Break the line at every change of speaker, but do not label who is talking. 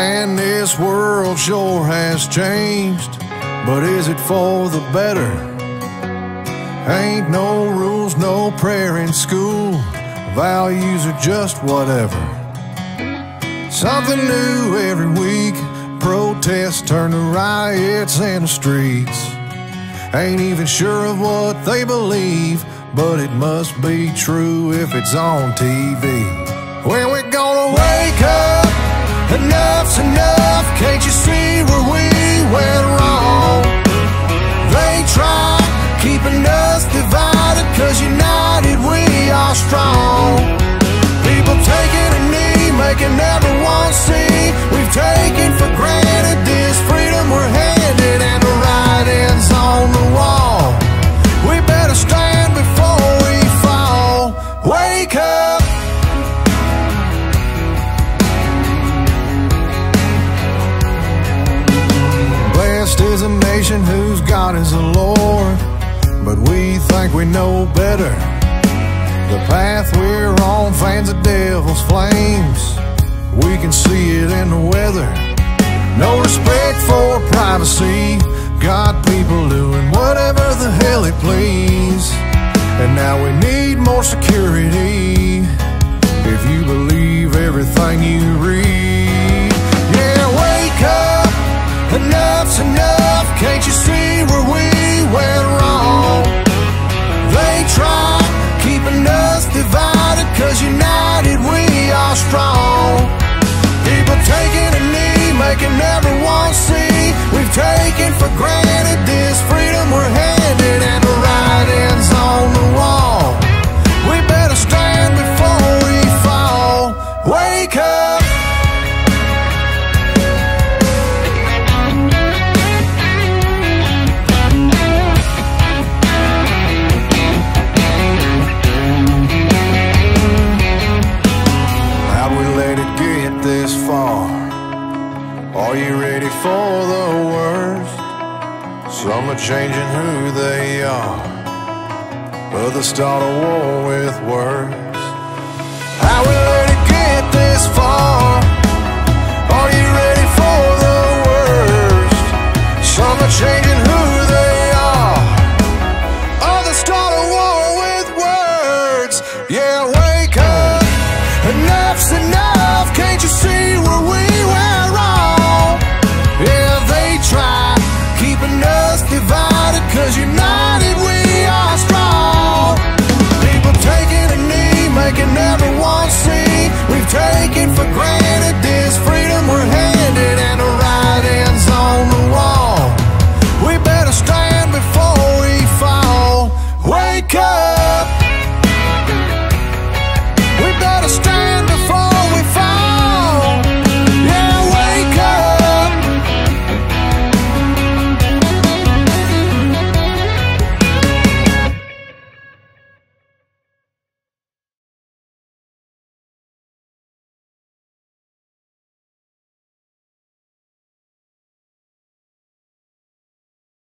Man, this world sure has changed, but is it for the better? Ain't no rules, no prayer in school. Values are just whatever. Something new every week. Protests turn to riots in the streets. Ain't even sure of what they believe, but it must be true if it's on TV. When we're gonna wake up, enough's enough. Can't you see where we went wrong? They try keeping us divided, 'cause united we are strong. People taking a knee, making everyone see we've taken for granted this freedom we're handed, and the writing's on the wall. We better stand before we fall. Wake up. Blessed is a nation whose God is the Lord, but we think we know better. The path we're on fans the devil's flames. We can see it in the weather. No respect for privacy. Got people doing whatever the hell they please. And now we need more security, if you believe everything you read. Yeah, wake up, enough's enough. Can't you see where we went wrong? They try keeping us divided, 'cause united we are strong. People taking a knee, making everyone see we've taken for granted this freedom we're handed, and the writing's on the wall. We better stand before we fall. Wake up. This far, are you ready for the worst? Some are changing who they are, others start a war with words. How we let it get this far? Are you ready for the worst? Some are changing